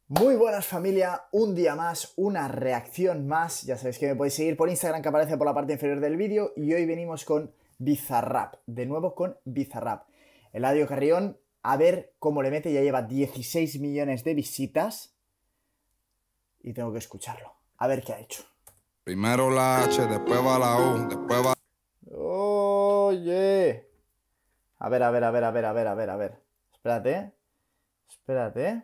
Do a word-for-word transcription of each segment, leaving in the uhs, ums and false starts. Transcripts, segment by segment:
Muy buenas familia, un día más, una reacción más. Ya sabéis que me podéis seguir por Instagram, que aparece por la parte inferior del vídeo. Y hoy venimos con Bizarrap, de nuevo con Bizarrap. Eladio Carrión, a ver cómo le mete, ya lleva dieciséis millones de visitas. Y tengo que escucharlo, a ver qué ha hecho. Primero la H, después va la U, después va... Oye. A ver, a ver, a ver, a ver, a ver, a ver, a ver. Espérate, espérate.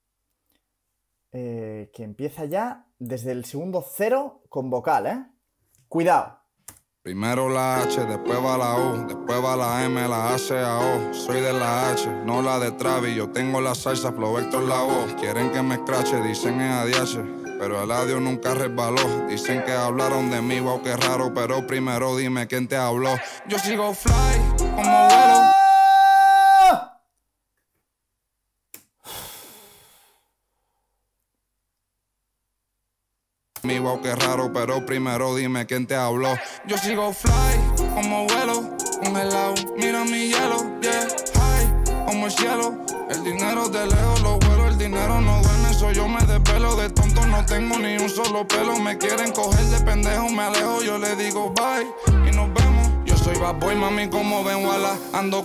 Eh, que empieza ya desde el segundo cero con vocal, ¿eh? Cuidado. Primero la H, después va la U, después va la M, la A, C, A, O. Soy de la H, no la de Travis. Yo tengo la salsa, Flow Héctor la voz. Quieren que me escrache, dicen es A D H. Pero Eladio nunca resbaló. Dicen que hablaron de mí, wow, qué raro. Pero primero dime quién te habló. Yo sigo fly, como vuelo. Mi wow, qué raro, pero primero dime quién te habló. Yo sigo fly, como vuelo, congelado, mira mi hielo, yeah, high, como el cielo. El dinero de lejos lo vuelo, el dinero no duerme, eso yo me desvelo. De tonto no tengo ni un solo pelo, me quieren coger de pendejo, me alejo, yo le digo bye, y nos vemos. Yo soy bad boy, mami, como ven, wala, ando...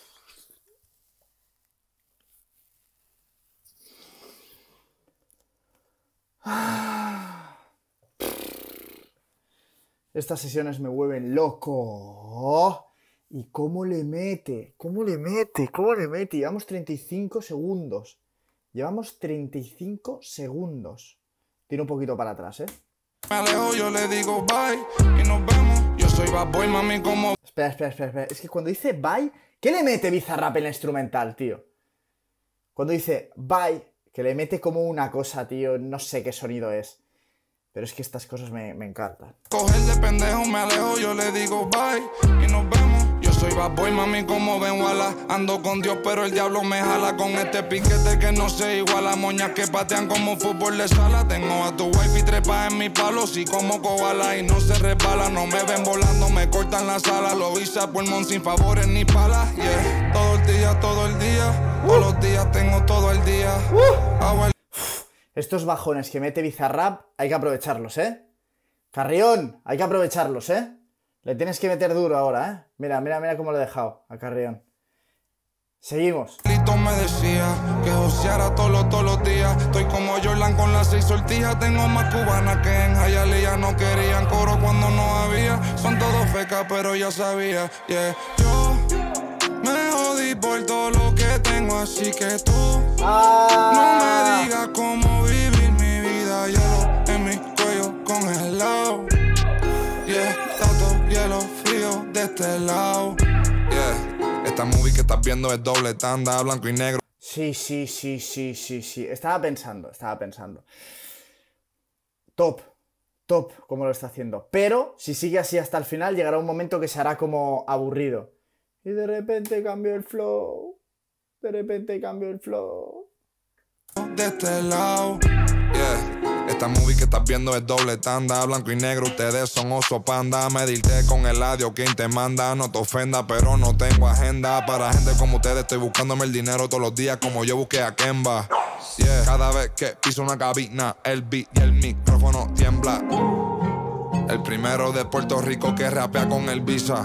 Estas sesiones me vuelven loco. ¿Y cómo le mete? ¿Cómo le mete? ¿Cómo le mete? Llevamos treinta y cinco segundos. Llevamos treinta y cinco segundos. Tira un poquito para atrás, ¿eh? Me alejo, yo le digo bye, y nos vemos. Yo soy bad boy, mami, como... Espera, espera, espera, espera. Es que cuando dice bye, ¿qué le mete Bizarrap en la instrumental, tío? Cuando dice bye, que le mete como una cosa, tío, no sé qué sonido es. Pero es que estas cosas me, me encantan. Coger de pendejo, me alejo, yo le digo bye, y nos vemos. Yo soy bad boy, mami, como ven, wala. Ando con Dios, pero el diablo me jala. Con este piquete que no se iguala. Moñas que patean como fútbol de sala. Tengo a tu wife y trepa en mi palo. Si como koala y no se resbala. No me ven volando, me cortan la sala. Lo hice a pulmón sin favores ni palas, yeah. Todo el día, todo el día, todos los días tengo todo el día. Hago el... Estos bajones que mete Bizarrap hay que aprovecharlos, ¿eh? Carrión, hay que aprovecharlos, ¿eh? Le tienes que meter duro ahora, ¿eh? Mira, mira, mira cómo lo he dejado a Carrión. Seguimos. Lito me decía que joseara todos los, todos los días. Estoy como Jordan con las seis sortijas. Tengo más cubanas que en Hialeah. No querían coro cuando no había. Son todos fecas, pero ya sabía, yeah. Yo me jodí por todo lo que tengo, así que tú ah. no me digas cómo vivir mi vida. Hielo en mi cuello congelado, yeah. Tanto hielo frío de este lado, yeah. Esta movie que estás viendo es doble tanda, blanco y negro. Sí, sí, sí, sí, sí, sí. Estaba pensando, estaba pensando. Top, top como lo está haciendo. Pero si sigue así hasta el final, llegará un momento que se hará como aburrido. Y de repente cambió el flow. De repente cambió el flow. De este lado, yeah. Esta movie que estás viendo es doble tanda, blanco y negro, ustedes son oso panda. Medirte con Eladio, quien te manda. No te ofenda, pero no tengo agenda. Para gente como ustedes estoy buscándome el dinero todos los días, como yo busqué a Kemba, yeah. Cada vez que piso una cabina, el beat y el micrófono tiembla. El primero de Puerto Rico que rapea con el Visa.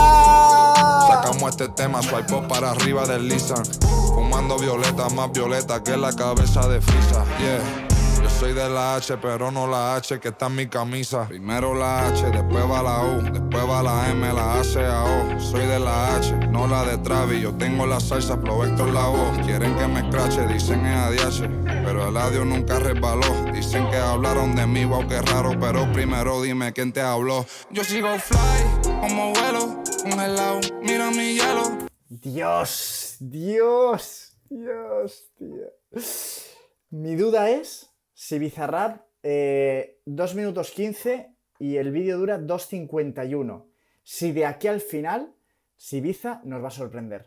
Sacamos este tema, swipe up para arriba del Lisan. Fumando violeta, más violeta que la cabeza de Frisa, yeah. Yo soy de la H, pero no la H que está en mi camisa. Primero la H, después va la U, después va la M, la A, C, A, O. Soy de la H, no la de Travis. Yo tengo la salsa, Flow Héctor la voz. Quieren que me escrache, dicen es A D H. Pero Eladio nunca resbaló. Dicen que hablaron de mí, wow, qué raro. Pero primero dime quién te habló. Yo sigo fly, como vuelo, congelado, mira mi hielo. Dios, Dios, Dios, tío. Mi duda es si Bizarrap eh, dos minutos quince y el vídeo dura dos cincuenta y uno. Si de aquí al final, si Biza nos va a sorprender.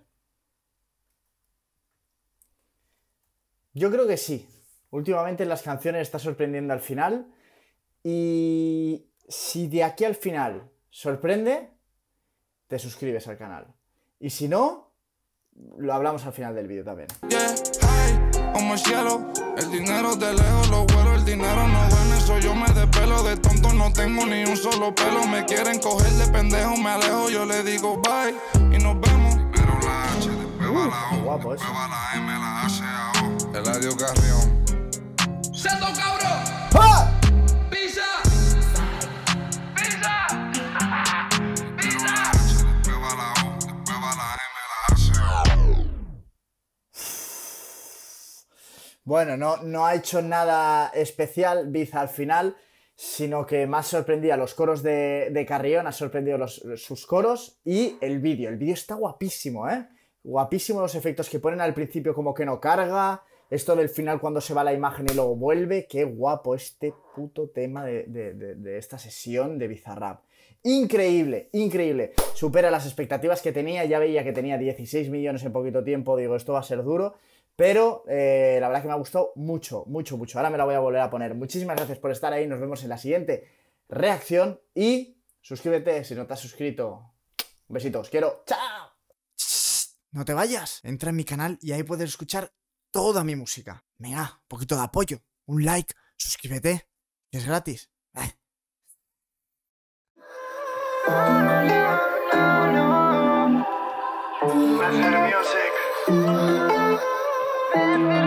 Yo creo que sí. Últimamente en las canciones está sorprendiendo al final. Y si de aquí al final sorprende, te suscribes al canal. Y si no, lo hablamos al final del vídeo también. Yeah, high, como el cielo. El dinero de lejos, los vuelos, el dinero no duele. Eso yo me despelo de tonto, no tengo ni un solo pelo. Me quieren coger de pendejo, me alejo, yo le digo bye y nos vemos. Primero la H, después va la O, guapo después eso. va la M, la H A O. Eladio Carrión. ¡Seto cabrón! ¡Ah! ¡Pisa! ¡Pisa! Primero la H, después va la O, después va la M, la H A O. Bueno, no, no ha hecho nada especial Biz al final, sino que me ha sorprendido los coros de, de Carrión, ha sorprendido los, sus coros y el vídeo. El vídeo está guapísimo, ¿eh? Guapísimo los efectos que ponen al principio, como que no carga. Esto del final cuando se va la imagen y luego vuelve. Qué guapo este puto tema de, de, de, de esta sesión de Bizarrap. Increíble, increíble. Supera las expectativas que tenía. Ya veía que tenía dieciséis millones en poquito tiempo. Digo, esto va a ser duro. Pero eh, la verdad que me ha gustado mucho, mucho, mucho. Ahora me la voy a volver a poner. Muchísimas gracias por estar ahí. Nos vemos en la siguiente reacción. Y suscríbete si no te has suscrito. Un besito, os quiero. ¡Chao! No te vayas. Entra en mi canal y ahí puedes escuchar toda mi música. Venga, un poquito de apoyo. Un like, suscríbete. Es gratis. Eh. Music.